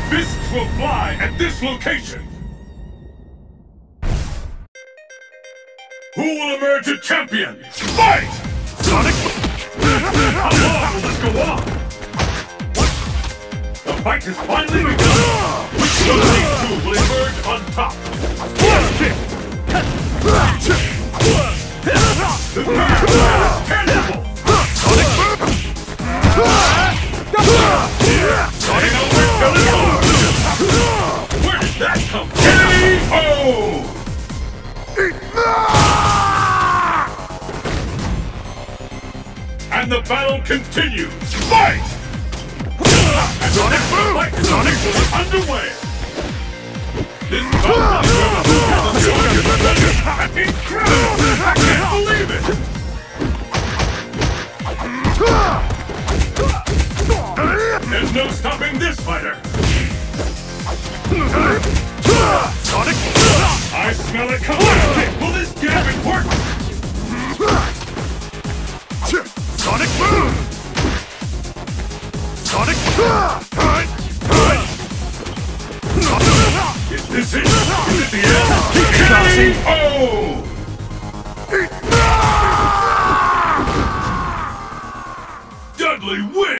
Fists will fly at this location! Who will emerge a champion? Fight! Sonic! How long will this go on? The fight has finally begun! Which of these two will emerge on top? The power is tangible! Sonic! Sonic over Where did that come from? K.O. And the battle continues! Fight! Sonic boom! Sonic is underway! This battle is incredible! I can't believe it! There's no stopping this fighter! Sonic! I smell it coming! Will this gambit work? Sonic boom! Sonic! Is this it? Is it the end?